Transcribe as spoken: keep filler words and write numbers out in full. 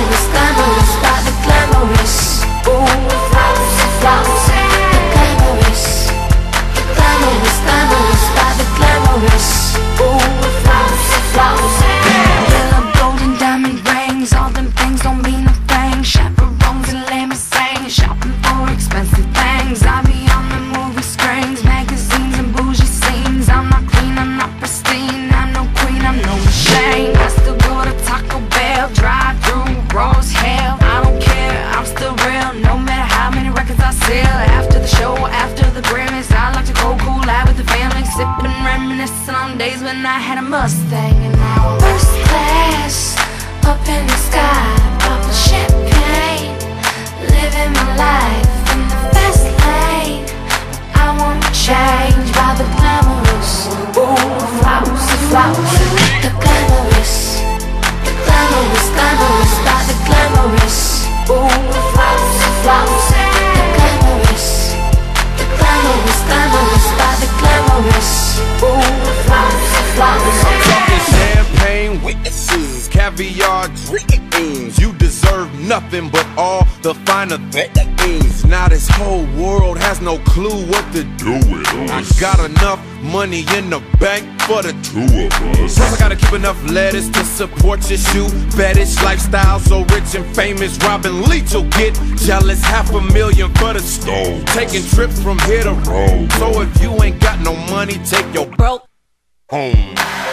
glamorous, glamorous, by the glamorous. Ooh, flowers, flowers, the glamorous, the glamorous, glamorous, by the glamorous. Ooh, flowers, flowers, yellow, golden, diamond rings, all them things don't mean a thing. Chaperones and limousines, shopping for expensive things. I be on the movie screens, magazines and bougie scenes. I'm not clean, I'm not pristine, I'm no queen, I'm no shame. I still go to Taco Bell, drive through Rose Hill. I don't care, I'm still real, no matter how many records I sell. After the show, after the Grammys, I like to go cool out with the family, sipping, reminiscing on days when I had a Mustang. And now I'm first class, up in the sky, popping champagne, living my life in the fast lane. I wanna change by the glamorous. Ooh, flowers, flowers, the glamorous, the glamorous, glamorous, by the glamorous. Ooh, flowers, flowers, the glamorous, the glamorous, glamorous, by the glamorous. Ooh, flowers, flowers. I'm talking champagne witnesses, caviar dreams. You deserve nothing but all the finer things. Now this whole world has no clue what to do with us. I got enough money in the bank for the two of us. Plus I gotta keep enough lettuce to support your shoe fetish lifestyle. So rich and famous, Robin Leach will get jealous. Half a million for the stove, taking trips from here to Rome. So if you ain't got no money, take your broke home.